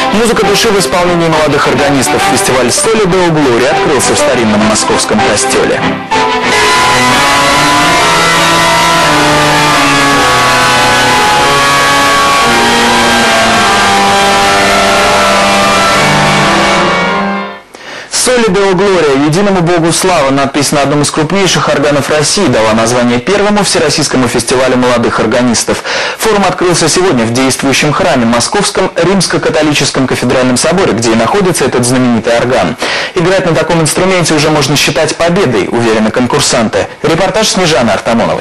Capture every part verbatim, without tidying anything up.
Музыка души в исполнении молодых органистов. Фестиваль «Соли Део Глория» открылся в старинном московском костеле. «Соли Део Глория» – «Единому Богу слава» надпись на одном из крупнейших органов России дала название первому всероссийскому фестивалю молодых органистов. Форум открылся сегодня в действующем храме Московском Римско-католическом кафедральном соборе, где и находится этот знаменитый орган. Играть на таком инструменте уже можно считать победой, уверены конкурсанты. Репортаж Снежаны Артамоновой.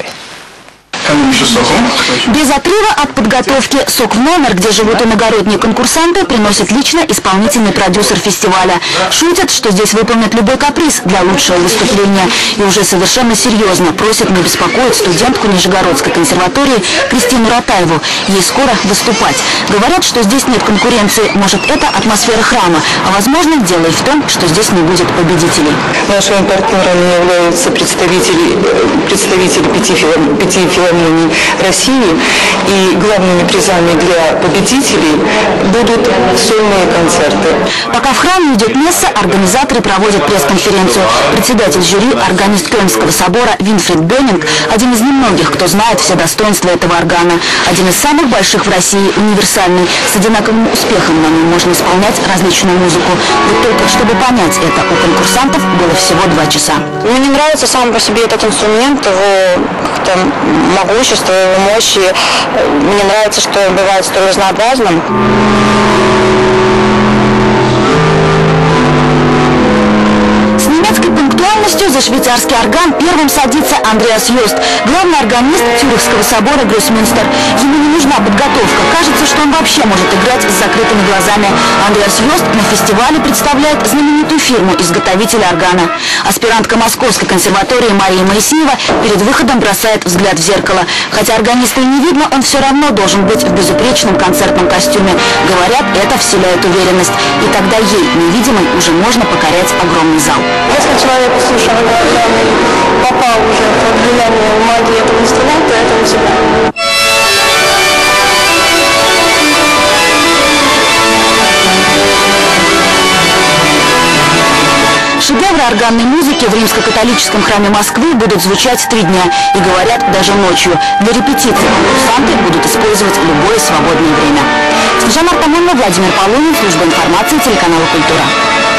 Без отрыва от подготовки «Сок в номер», где живут иногородние конкурсанты, приносит лично исполнительный продюсер фестиваля. Шутят, что здесь выполнят любой каприз для лучшего выступления. И уже совершенно серьезно просят не беспокоить студентку Нижегородской консерватории Кристину Ратаеву. Ей скоро выступать. Говорят, что здесь нет конкуренции. Может, это атмосфера храма. А возможно, дело и в том, что здесь не будет победителей. Нашими партнерами являются представители, представители пяти, филарм, пяти филармоний России, и главными призами для победителей будут сольные концерты. Пока в храме идет месса, организаторы проводят пресс-конференцию. Председатель жюри, органист Кёльнского собора Винфрид Бёнинг – один из немногих, кто знает все достоинства этого органа. Один из самых больших в России, универсальный, с одинаковым успехом на нем можно исполнять различную музыку. Вот только чтобы понять это, у конкурсантов было всего два часа. Мне не нравится сам по себе этот инструмент, его как-то могущество, его мощи. Мне нравится, что он бывает столь разнообразным. С немецкой пунктуальностью за швейцарский орган первым садится Андреас Йост, главный органист Цюрихского собора Гроссмюнстер. Ему не нужна подготовка. Кажется, что он вообще может играть с закрытыми глазами. Андреас Йост на фестивале представляет знаменитую фирму изготовителя органа. Аспирантка Московской консерватории Мария Моисеева перед выходом бросает взгляд в зеркало. Хотя органиста и не видно, он все равно должен быть в безупречном концертном костюме. Говорят, это вселяет уверенность. И тогда ей, невидимой, уже можно покорять огромный зал. Если человек, слушая программу, попал уже под влияние магии этого инструмента, это навсегда. Шедевры органной музыки в Римско-католическом храме Москвы будут звучать три дня. И говорят, даже ночью. Для репетиции конкурсанты будут использовать любое свободное время. Снежана Артамонова, Владимир Полунин, служба информации, телеканала «Культура». Служба информации телеканала «Культура».